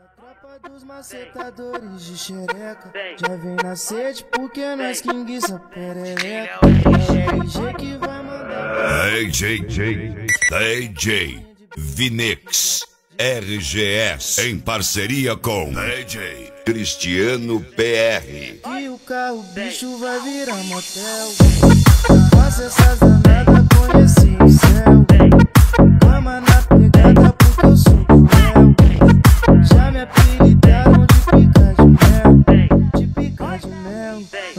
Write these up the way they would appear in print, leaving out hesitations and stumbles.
Tropa dos macetadores de xereca já vem na sede porque nós que enguiça perereca. É o RG que vai mandar. DJ Vinix RGS em parceria com DJ Cristiano PR. E o carro bicho vai virar motel. Faça essas danadas, conheci o céu. Cama na pegada porque eu sou cruel. Já me apelidaram de pica de mel. De pica de mel.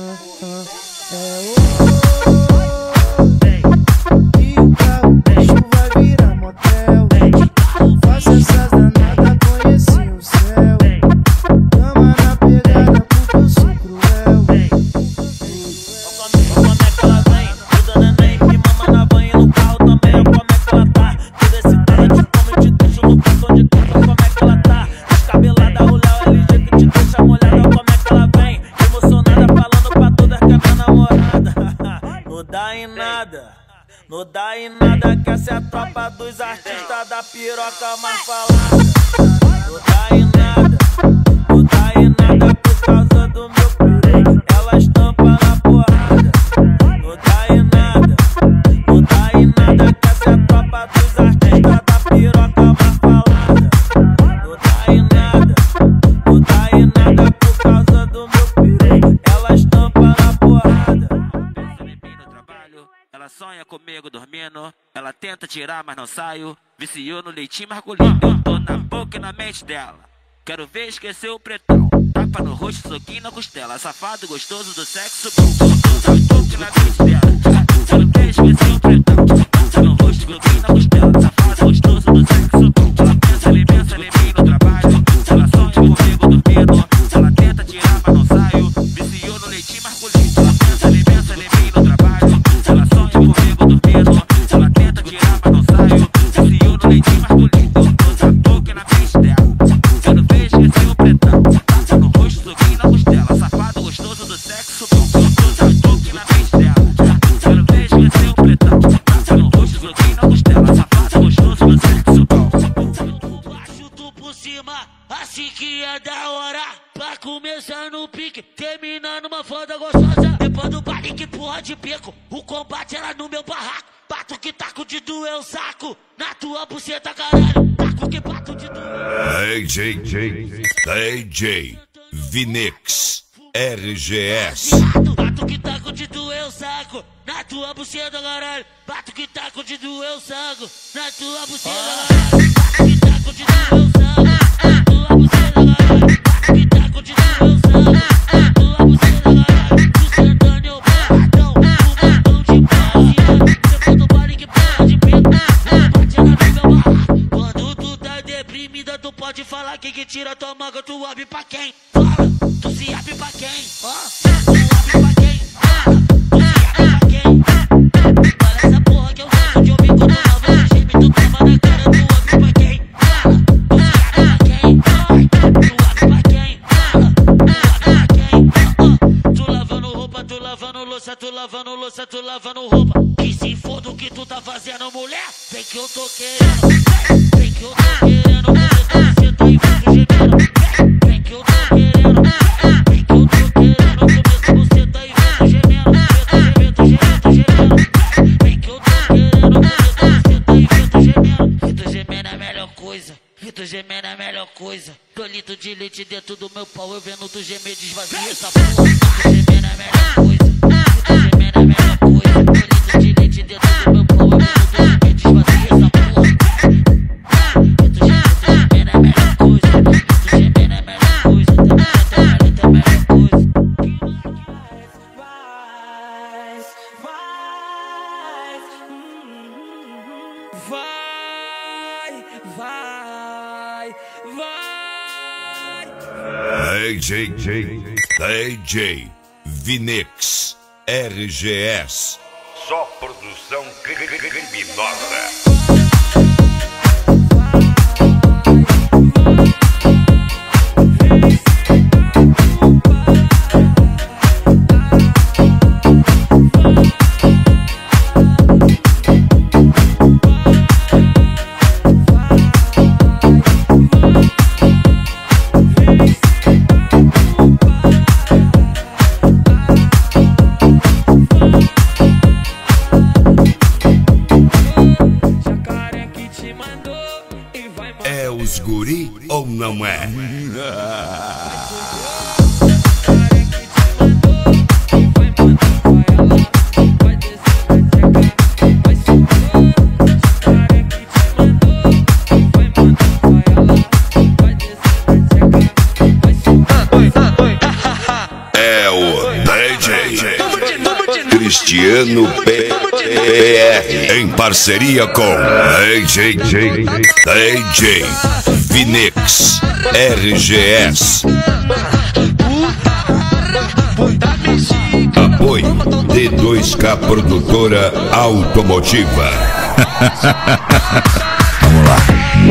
E o carro bicho vai virar motel. Faça essas danadas, conheci o céu. Cama na pegada porque eu sou cruel. Como é que ela vem? Toda neném me mama na banha no carro também. Como é que ela tá? Toda excitada, te come, te deixo no portão de casa. Como é que ela tá? Descabelada, o Léo LG que te deixa molhada. Como é que ela vem? Emocionada, falando pra todas que é minha namorada. Não dá em nada, não dá em nada. Que essa é a tropa dos artistas da piroca mais falada. Não dá em nada, não dá em nada por causa do meu perigo. Ela estampa na porrada. Não dá em nada, não dá em nada. Que essa é a tropa dos artistas da piroca mais falada. Não dá em nada, não dá em nada por causa do meu perigo. Ela estampa na porrada. Pensa em mim no trabalho, ela sonha comigo dormindo. Ela tenta tirar, mas não saio. Viciou no leitinho margulhinho. Eu tô na boca e na mente dela. Quero ver esquecer o pretão. Tapa no rosto, soquinho na costela. Safado gostoso do sexo bom. Tô na boca e na mente dela. Quero ver esquecer o pretão. Tapa no rosto, soquinho na costela. Safado gostoso do sexo bom. Ela pensa em mim no trabalho. Ela sonha comigo dormindo. Ela tenta tirar, mas não saio. Viciou no leitinho margulhinho. Ela pensa em mim no trabalho. Ela sonha comigo dormindo. Ela tenta tirar, mas não saio. Viciou no leitinho margulhinho. Tô na boca e na mente dela. Quero ver esquecer o pretão. Passa no rosto, soquinho na costela. Safado gostoso do sexo bom. Tô na boca e na mente dela. Quero ver esquecer o pretão. Passa no rosto, soquinho na costela. Safado gostoso do sexo bom. Tudo baixo, tu por cima. Assim que é da hora. Pra começar no pique, terminar numa foda gostosa. Depois do baile que porra de pico. O combate era no meu barraco. Bato que taco de doer o saco. Na tua buceta, caralho. Taco que bato de doer. DJ Vinix RGS. Bato que taco de doer o saco. Na tua buceta, caralho. Bato que taco de doer o saco. Na tua buceta, caralho. Bato que taco de doer o saco. Na tua buceta, caralho. Bato que taco de doer o saco. Na tua buceta, caralho. Tu sentando eu barradão. Um montão de passeando. Depois do baile que porra de pico. Bate lá no meu barraco. Quando tu tá deprimida, tu pode falar que tira tua manga. Tu abre pra quem? Fala, tu se abre pra quem? Tu abre pra quem? Fala, tu se abre pra quem? Fala essa porra que eu gosto de ouvir quando eu lavo no geme. Tu toma na cara, tu abre pra quem? Fala, tu se abre pra quem? Tu abre pra quem? Fala, tu abre pra quem? Tu lavando roupa, tu lavando louça, tu lavando louça, tu lavando roupa. Que se foda o que tu tá fazendo, mulher. Vem que eu tô querendo, vem que eu tô querendo. Você tá aí, vem gemendo. Vem que eu tô querendo, vem que eu tô querendo. Você tá aí, vem gemendo. Gemendo. Vem que eu tô querendo. Você tá aí, vem gemendo. Rito gemendo é a melhor coisa. Rito gemendo é a melhor coisa. Tô litro de leite dentro do meu pau. Eu vendo tu gemer, desvazia essa porra. Rito gemendo é a melhor coisa. Rito gemendo é a melhor coisa. Tô litro de leite dentro do meu pau. Eu vendo tu gemer, desvazia essa porra. Rito gemendo é a melhor coisa. Rito gemendo é a melhor coisa. Tá a melhor coisa. Vai. DJ Vinix RGS. Só produção criminosa. os guri ou não é? É o DJ Cristiano PR em parceria com DJ Vinix RGS. Apoio D2K Produtora Automotiva. Vamos lá.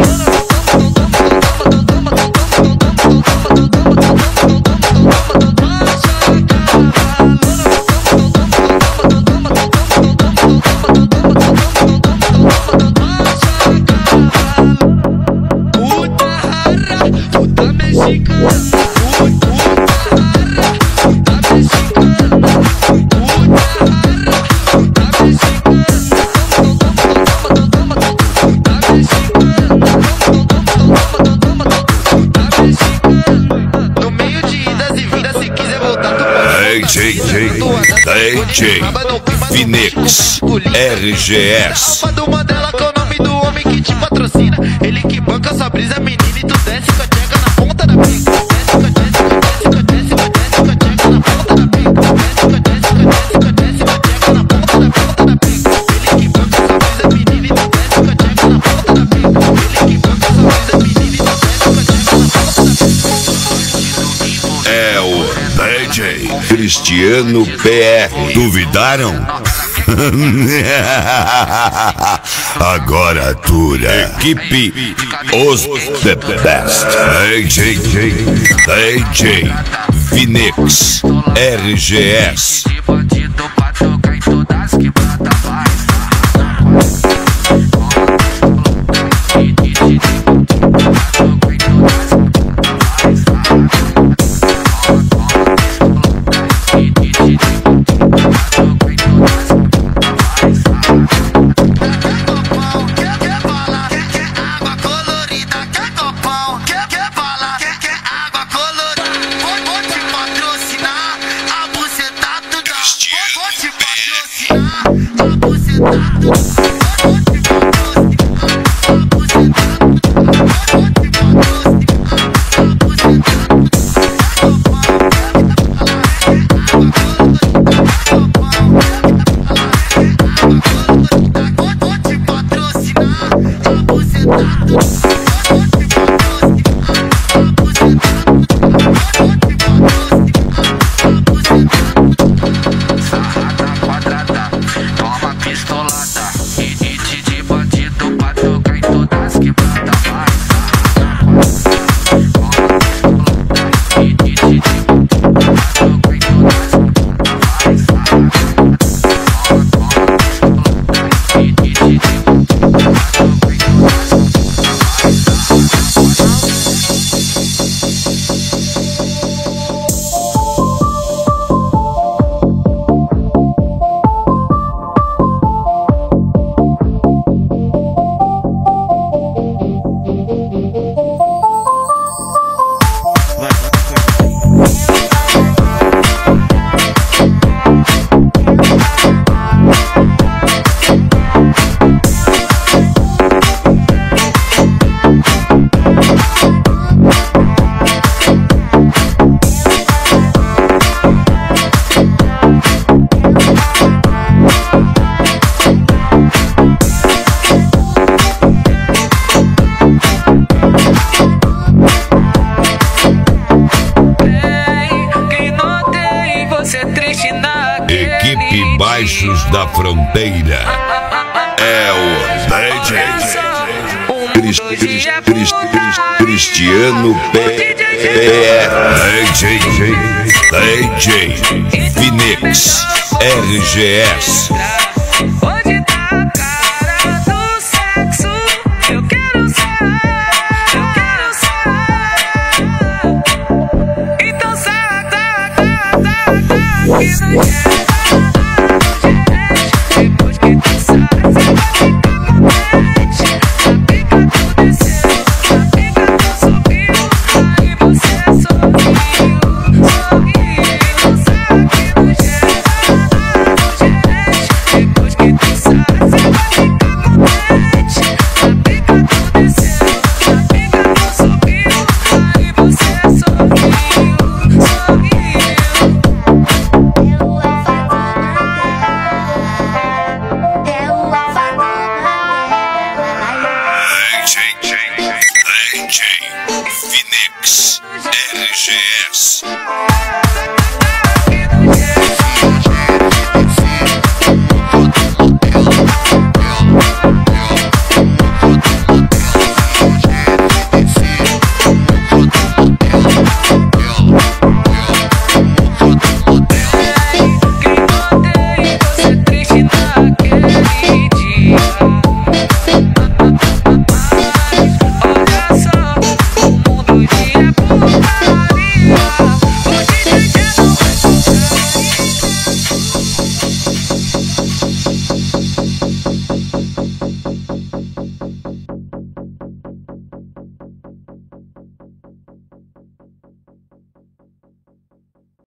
DJ Vinix RGS. Do Mandela que é o nome do homem que te patrocina. Ele que banca sua brisa, menina, e tu desce com a tcheca na ponta da pica. Desce com a tcheca na ponta da pica. Desce com a tcheca na ponta da pica. Ele que banca sua brisa, menina, e tu desce com a tcheca na ponta da pica. Ele que banca sua brisa, menina, e tu desce com a tcheca na ponta da pica. É o DJ Cristiano PR. Duvidaram? Agora dura. Equipe Os The Best. DJ Vinix RGS. Equipe Baixos da Fronteira. É o DJ Cristiano PR. DJ Vinix RGS. Hoje tá a cara do sexo. Eu quero então saca que não quero. Depois que tu sai, você vai ficar contente. A pica tu desceu. Phoenix RGS.